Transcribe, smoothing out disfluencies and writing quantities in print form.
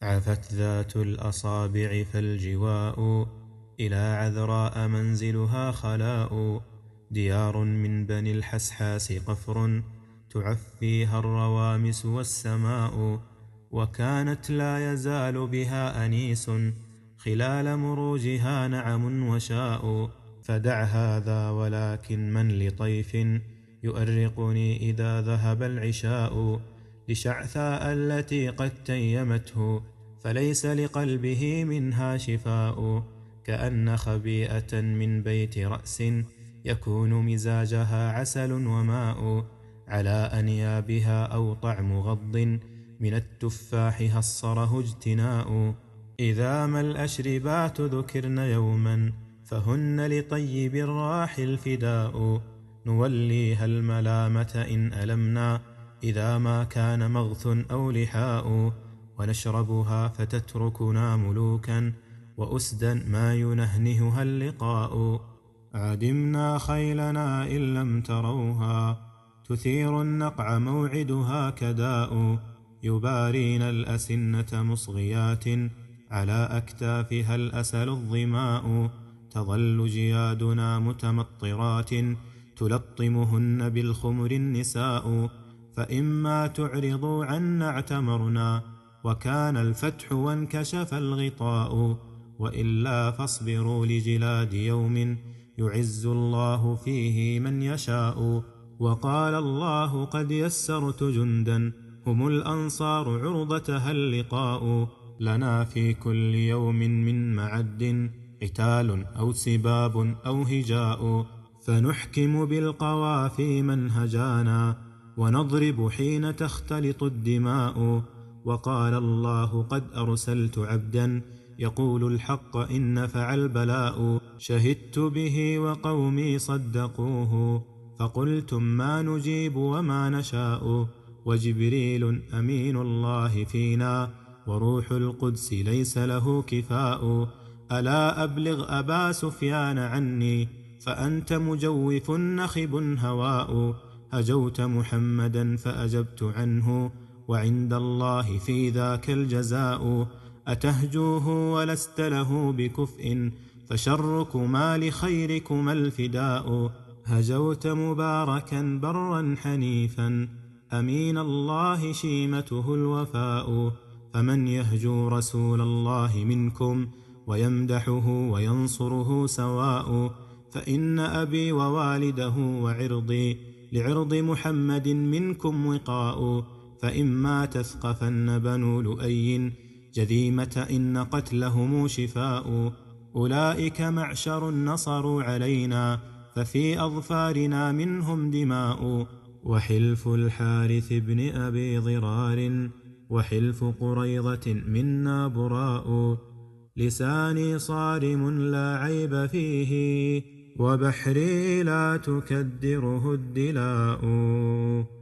عفت ذات الأصابع فالجواء إلى عذراء منزلها خلاء. ديار من بني الحسحاس قفر تعفيها الروامس والسماء. وكانت لا يزال بها أنيس خلال مروجها نعم وشاء. فدع هذا ولكن من لطيف يؤرقني إذا ذهب العشاء. لشعثاء التي قد تيمته فليس لقلبه منها شفاء. كأن خبيئة من بيت رأس يكون مزاجها عسل وماء. على أنيابها أو طعم غض من التفاح هصره اجتناء. إذا ما الأشربات ذكرن يوما فهن لطيب الراح الفداء. نوليها الملامة إن ألمنا إذا ما كان مغث أو لحاء. ونشربها فتتركنا ملوكا وأسدا ما ينهنهها اللقاء. عدمنا خيلنا إن لم تروها تثير النقع موعدها كداء. يبارين الأسنة مصغيات على أكتافها الأسل الظماء. تظل جيادنا متمطرات تلطمهن بالخمر النساء. فإما تعرضوا عنا اعتمرنا وكان الفتح وانكشف الغطاء. وإلا فاصبروا لجلاد يوم يعز الله فيه من يشاء. وقال الله قد يسرت جندا هم الأنصار عرضتها اللقاء. لنا في كل يوم من معد قتال أو سباب أو هجاء. فنحكم بالقوافي منهجانا ونضرب حين تختلط الدماء. وقال الله قد أرسلت عبدا يقول الحق إن نفع البلاء. شهدت به وقومي صدقوه فقلتم ما نجيب وما نشاء. وجبريل أمين الله فينا وروح القدس ليس له كفاء. ألا أبلغ أبا سفيان عني فأنت مجوف نخب هواء. هجوت محمدا فأجبت عنه وعند الله في ذاك الجزاء. أتهجوه ولست له بكفء فشركما لخيركما الفداء. هجوت مباركا برا حنيفا أمين الله شيمته الوفاء. فمن يهجو رسول الله منكم ويمدحه وينصره سواء. فإن أبي ووالده وعرضي لعرض محمد منكم وقاء. فإما تثقفن بنو لؤي جذيمة إن قتلهم شفاء. أولئك معشر نصروا علينا ففي أظفارنا منهم دماء. وحلف الحارث بن أبي ضرار وحلف قريضة منا براء. لساني صارم لا عيب فيه وبحري لا تكدره الدلاء.